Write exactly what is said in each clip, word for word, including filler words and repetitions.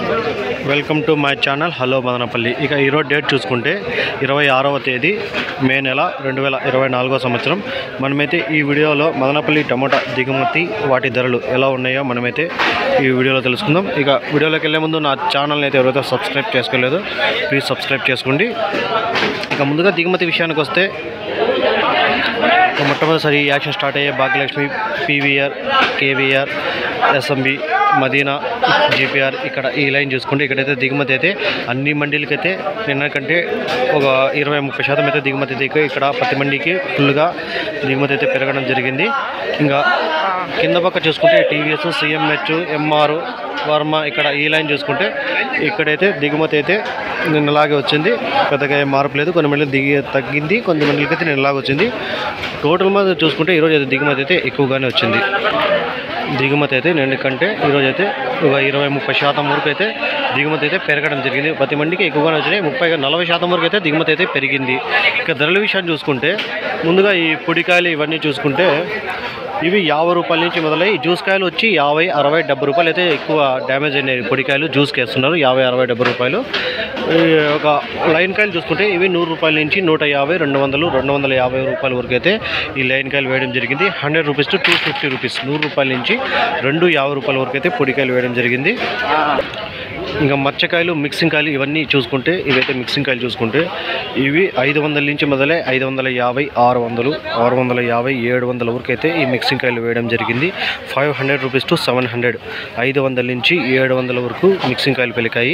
Welcome to my channel hello Madanapalle. ఇక ఈరోజు date చూసుకుంటే ఇరవై ఆరవ తేదీ మే నెల రెండు వేల ఇరవై నాలుగో సంవత్సరం. మనమైతే ఈ వీడియోలో మదనపల్లి టమోటా దిగుమతి వాటి ధరలు ఎలా ఉన్నాయో మనమైతే ఈ వీడియోలో తెలుసుకుందాం. ఇక వీడియోలోకి వెళ్ళే ముందు నా ఛానల్ని అయితే ఎవరైతే సబ్స్క్రైబ్ చేసుకోలేదు ప్లీజ్ సబ్స్క్రైబ్ చేసుకోండి. ఇక ముందుగా దిగుమతి విషయానికి వస్తే మొట్టమొదటిసారి యాక్షన్ స్టార్ట్ అయ్యే Bhagyalakshmi, PVR, KVR, SMB, Madina, GPR. ఇక్కడ ఈ లైన్ చూసుకుంటే ఇక్కడైతే దిగుమతి అయితే అన్ని మండీలకైతే నిన్న కంటే ఒక ఇరవై ముప్పై శాతం అయితే దిగుమతి అయితే ఇక్కడ ప్రతి మండీకి ఫుల్గా దిగుమతి అయితే పెరగడం జరిగింది. ఇంకా కింద పక్క చూసుకుంటే టీవీఎస్, సిఎంహెచ్, ఎంఆర్, వర్మ ఇక్కడ ఈ లైన్ చూసుకుంటే ఇక్కడైతే దిగుమతి అయితే నిన్నలాగే వచ్చింది. పెద్దగా ఏం మార్పు లేదు. కొన్ని మండలి దిగి తగ్గింది, కొన్ని మండలికి అయితే నిన్నలాగా వచ్చింది. టోటల్ మీద చూసుకుంటే ఈరోజు అయితే దిగుమతి అయితే ఎక్కువగానే వచ్చింది. దిగుమతి అయితే నిన్న కంటే ఈరోజు అయితే ఒక ఇరవై ముప్పై శాతం వరకు అయితే దిగుమతి అయితే పెరగడం జరిగింది. ప్రతి మండికి ఎక్కువగానే వచ్చినాయి. ముప్పై నలభై శాతం వరకు అయితే దిగుమతి అయితే పెరిగింది. ఇక ధరల విషయాన్ని చూసుకుంటే ముందుగా ఈ పొడికాయలు ఇవన్నీ చూసుకుంటే ఇవి యాభై రూపాయల నుంచి మొదలై జ్యూస్ కాయలు వచ్చి యాభై, అరవై, డెబ్బై రూపాయలు అయితే ఎక్కువ డ్యామేజ్ అయినాయి. పొడికాయలు జ్యూస్కి వేస్తున్నారు యాభై, అరవై, డెబ్బై రూపాయలు. ఒక లైన్ కాయలు చూసుకుంటే ఇవి నూరు రూపాయల నుంచి నూట యాభై, రెండు వందలు, రెండు వందల యాభై రూపాయల వరకు అయితే ఈ లైన్ కాయలు వేయడం జరిగింది. Hundred rupees to two fifty rupees నూరు రూపాయల నుంచి రెండు యాభై రూపాయల వరకు అయితే పొడికాయలు వేయడం జరిగింది. ఇంకా మచ్చకాయలు, మిక్సింగ్ కాయలు ఇవన్నీ చూసుకుంటే ఇవైతే మిక్సింగ్ కాయలు చూసుకుంటే ఇవి ఐదు వందల నుంచి మొదలై ఐదు వందల యాభై, ఆరు వందలు, ఆరు వందల యాభై, ఏడు వందల వరకు అయితే ఈ మిక్సింగ్ కాయలు వేయడం జరిగింది. Five hundred rupees to seven hundred ఐదు వందల నుంచి ఏడు వందల వరకు మిక్సింగ్ కాయలు పెరిగాయి.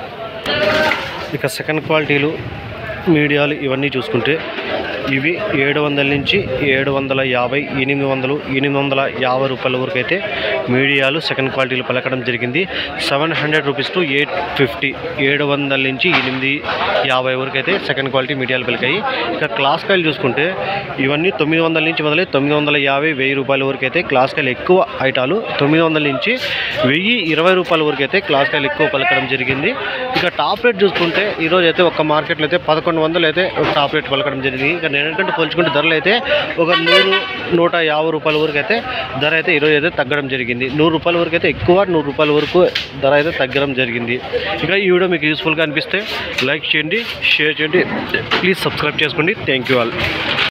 ఇక సెకండ్ క్వాలిటీలు, మీడియాలు ఇవన్నీ చూసుకుంటే ఇవి ఏడు వందల నుంచి ఏడు వందల యాభై, ఎనిమిది వందలు, ఎనిమిది వందల యాభై రూపాయల వరకు అయితే మీడియాలు సెకండ్ క్వాలిటీలు పలకడం జరిగింది. Seven hundred rupees to eight fifty ఏడు వందల నుంచి ఎనిమిది యాభై వరకు అయితే సెకండ్ క్వాలిటీ మీడియాలు పలికాయి. ఇక క్లాస్ కాయలు చూసుకుంటే ఇవన్నీ తొమ్మిది వందల నుంచి మొదలై తొమ్మిది వందల యాభై, వెయ్యి రూపాయల వరకు అయితే క్లాస్ కాయలు ఎక్కువ ఐటాలు. తొమ్మిది వందల నుంచి వెయ్యి ఇరవై రూపాయల వరకు అయితే క్లాస్ కాయలు ఎక్కువ పలకడం జరిగింది. ఇక టాప్ రేట్ చూసుకుంటే ఈరోజు అయితే ఒక మార్కెట్లో అయితే పదకొండు వందలు అయితే ఒక టాప్ రేట్ పలకడం జరిగింది. ఇక నేనంటే పోల్చుకుంటే ధరలు అయితే ఒక నూరు, నూట యాభై రూపాయల వరకు అయితే ధర అయితే ఈరోజు అయితే తగ్గడం జరిగింది. నూరు రూపాయల వరకు అయితే ఎక్కువ, నూరు రూపాయల వరకు ధర అయితే తగ్గడం జరిగింది. ఇక ఈ వీడియో మీకు యూస్ఫుల్గా అనిపిస్తే లైక్ చేయండి, షేర్ చేయండి, ప్లీజ్ సబ్స్క్రైబ్ చేసుకోండి. Thank you all.